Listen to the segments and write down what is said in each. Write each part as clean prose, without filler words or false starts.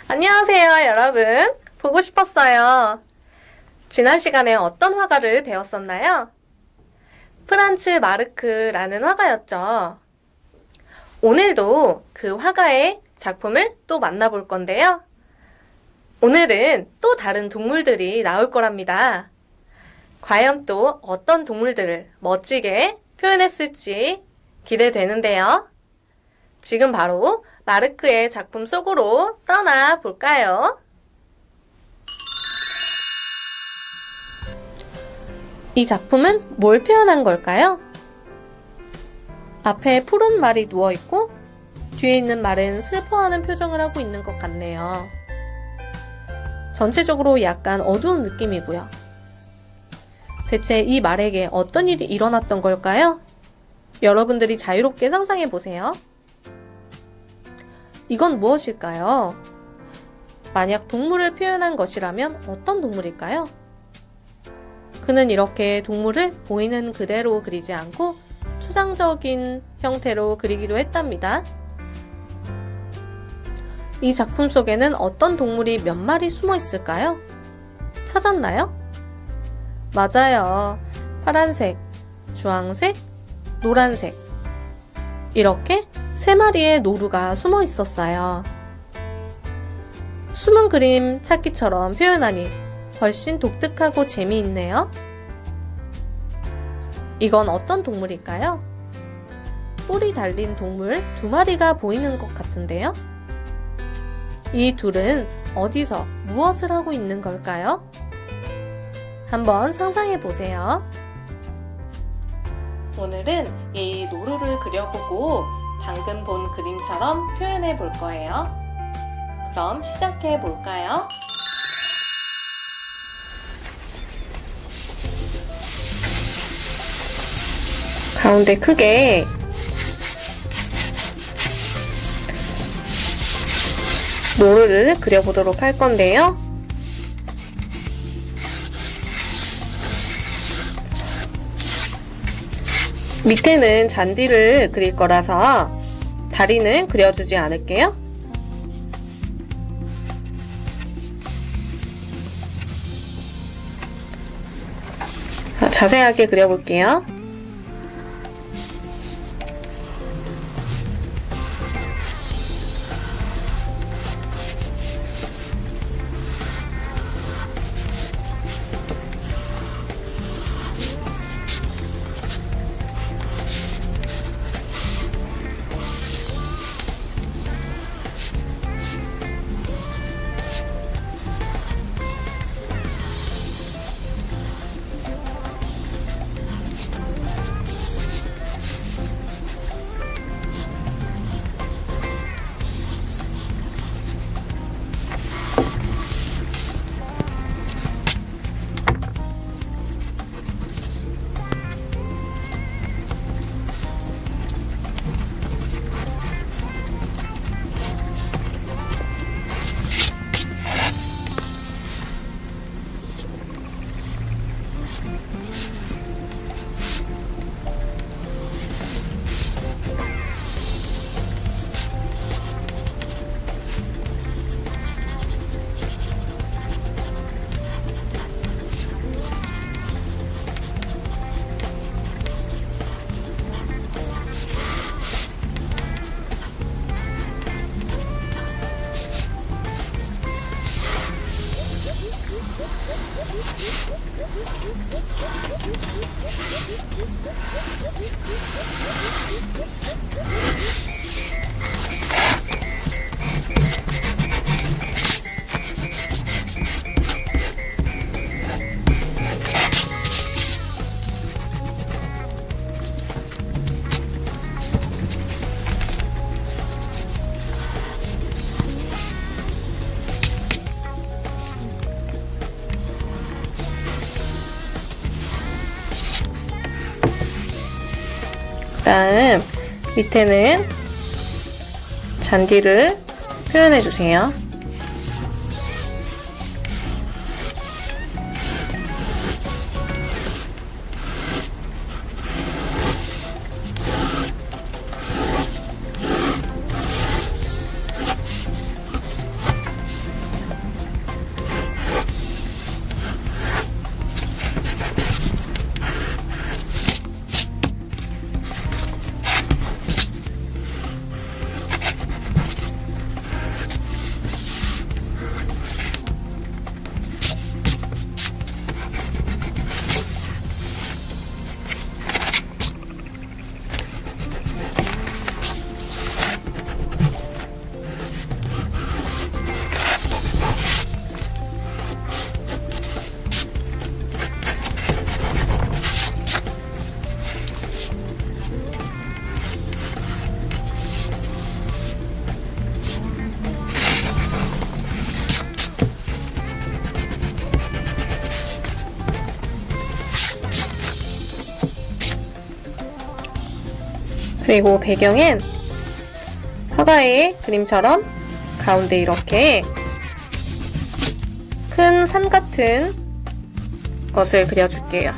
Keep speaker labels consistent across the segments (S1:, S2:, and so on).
S1: 안녕하세요, 여러분. 보고 싶었어요. 지난 시간에 어떤 화가를 배웠었나요? 프란츠 마르크라는 화가였죠. 오늘도 그 화가의 작품을 또 만나볼 건데요. 오늘은 또 다른 동물들이 나올 거랍니다. 과연 또 어떤 동물들을 멋지게 표현했을지 기대되는데요. 지금 바로 마르크의 작품 속으로 떠나 볼까요? 이 작품은 뭘 표현한 걸까요? 앞에 푸른 말이 누워있고 뒤에 있는 말은 슬퍼하는 표정을 하고 있는 것 같네요. 전체적으로 약간 어두운 느낌이고요. 대체 이 말에게 어떤 일이 일어났던 걸까요? 여러분들이 자유롭게 상상해 보세요. 이건 무엇일까요? 만약 동물을 표현한 것이라면 어떤 동물일까요? 그는 이렇게 동물을 보이는 그대로 그리지 않고 추상적인 형태로 그리기도 했답니다. 이 작품 속에는 어떤 동물이 몇 마리 숨어 있을까요? 찾았나요? 맞아요. 파란색, 주황색, 노란색. 이렇게 3마리의 노루가 숨어 있었어요. 숨은 그림 찾기처럼 표현하니 훨씬 독특하고 재미있네요. 이건 어떤 동물일까요? 뿔이 달린 동물 2마리가 보이는 것 같은데요? 이 둘은 어디서 무엇을 하고 있는 걸까요? 한번 상상해 보세요. 오늘은 이 노루를 그려보고 방금 본 그림처럼 표현해 볼 거예요. 그럼 시작해 볼까요? 가운데 크게 노루를 그려보도록 할 건데요. 밑에는 잔디를 그릴 거라서 다리는 그려주지 않을게요. 자세하게 그려볼게요. 다음 밑에는 잔디를 표현해 주세요. 그리고 배경엔 화가의 그림처럼 가운데 이렇게 큰 산 같은 것을 그려줄게요.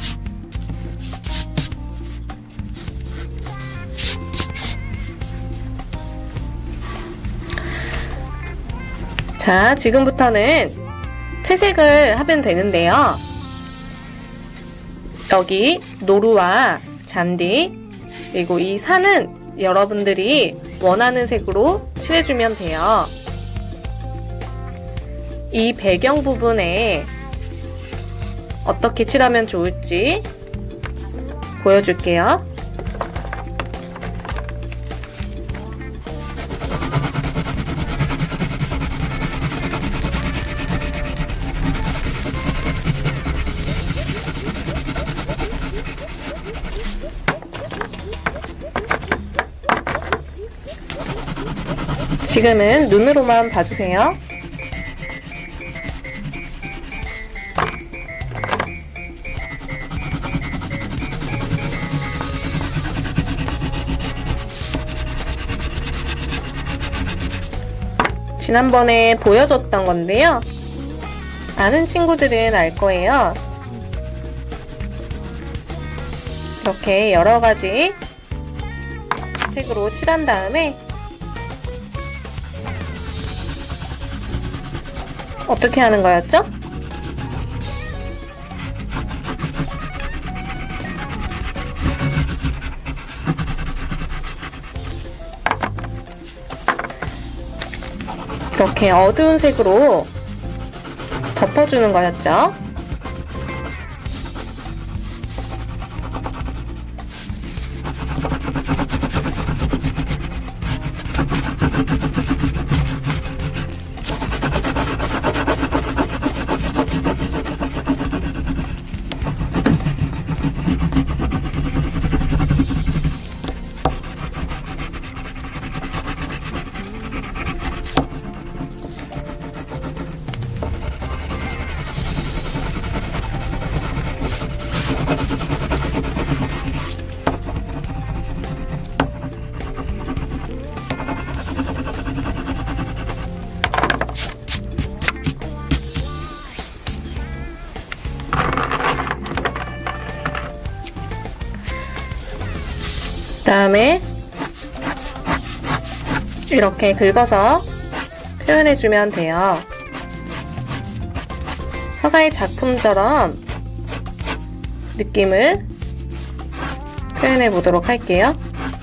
S1: 자, 지금부터는 채색을 하면 되는데요. 여기 노루와 잔디, 그리고 이 산은 여러분들이 원하는 색으로 칠해주면 돼요. 이 배경 부분에 어떻게 칠하면 좋을지 보여줄게요. 지금은 눈으로만 봐주세요. 지난번에 보여줬던 건데요. 아는 친구들은 알 거예요. 이렇게 여러 가지 색으로 칠한 다음에 어떻게 하는 거였죠? 이렇게 어두운 색으로 덮어주는 거였죠. 그다음에 이렇게 긁어서 표현해주면 돼요. 화가의 작품처럼 느낌을 표현해 보도록 할게요.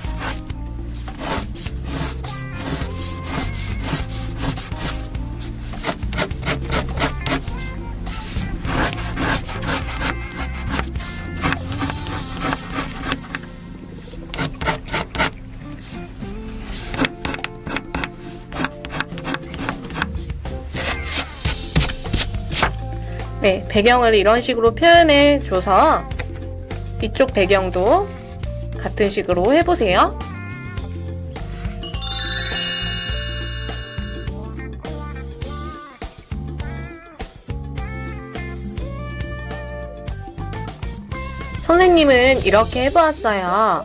S1: 네, 배경을 이런 식으로 표현해 줘서 이쪽 배경도 같은 식으로 해보세요. 선생님은 이렇게 해보았어요.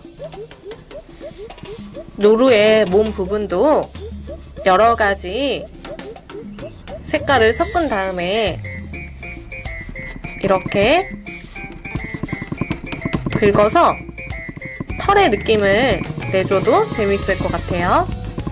S1: 노루의 몸 부분도 여러 가지 색깔을 섞은 다음에 이렇게 긁어서 털의 느낌을 내줘도 재밌을 것 같아요.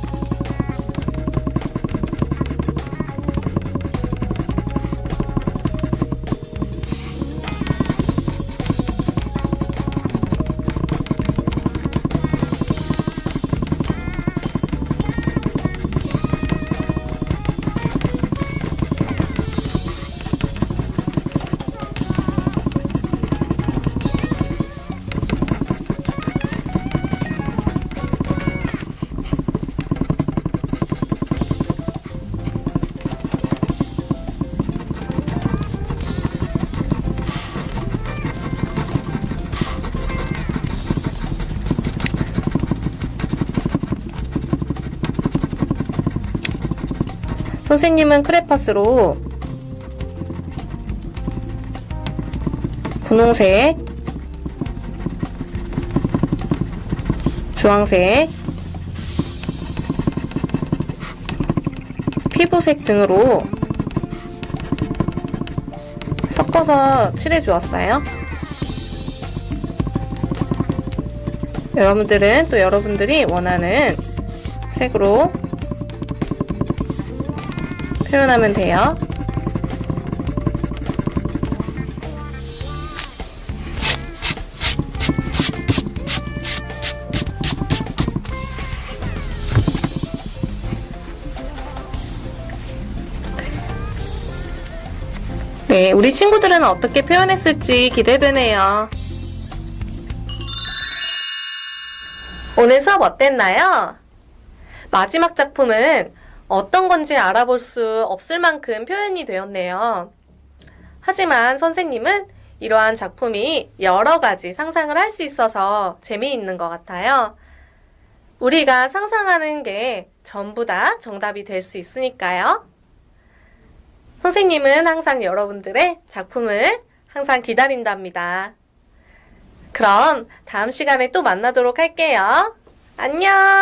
S1: 선생님은 크레파스로 분홍색, 주황색, 피부색 등으로 섞어서 칠해주었어요. 여러분들은 또 여러분들이 원하는 색으로 표현하면 돼요. 네, 우리 친구들은 어떻게 표현했을지 기대되네요. 오늘 수업 어땠나요? 마지막 작품은 어떤 건지 알아볼 수 없을 만큼 표현이 되었네요. 하지만 선생님은 이러한 작품이 여러 가지 상상을 할 수 있어서 재미있는 것 같아요. 우리가 상상하는 게 전부 다 정답이 될 수 있으니까요. 선생님은 항상 여러분들의 작품을 항상 기다린답니다. 그럼 다음 시간에 또 만나도록 할게요. 안녕!